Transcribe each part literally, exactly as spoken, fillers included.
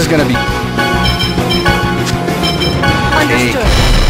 is gonna be... Understood.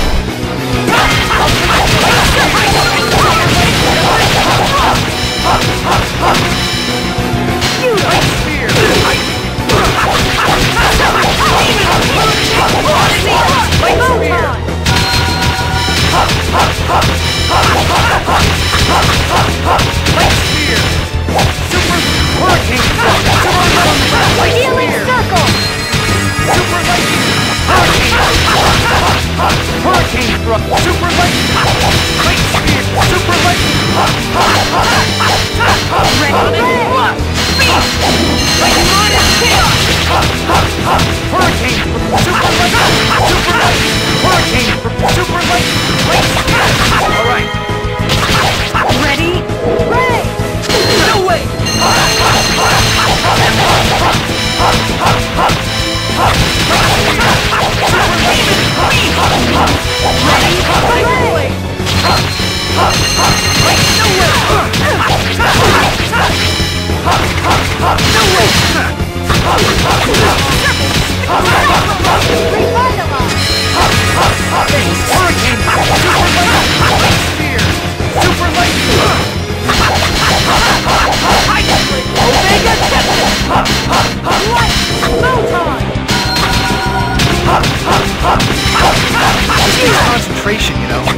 Concentration, you know.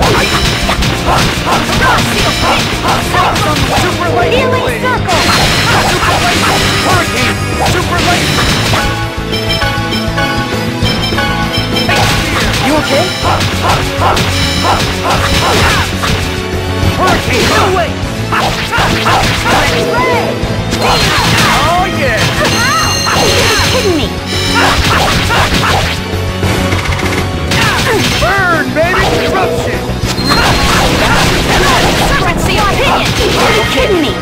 Super light. Healing circle. Super light. Hurricane. Super light. You okay? Hurricane. No way. Oh yeah. You're kidding me. Burn, baby! Eruption! Currency opinion! You're kidding me!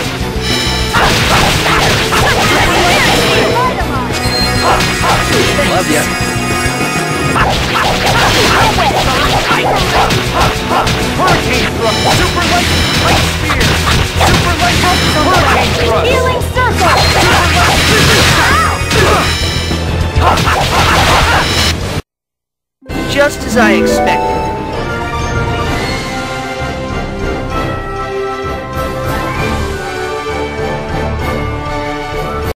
Love ya. Hurricane thrust! Super light! Light spear! Super light! Hurricane thrust! Healing circle! Just as I expected.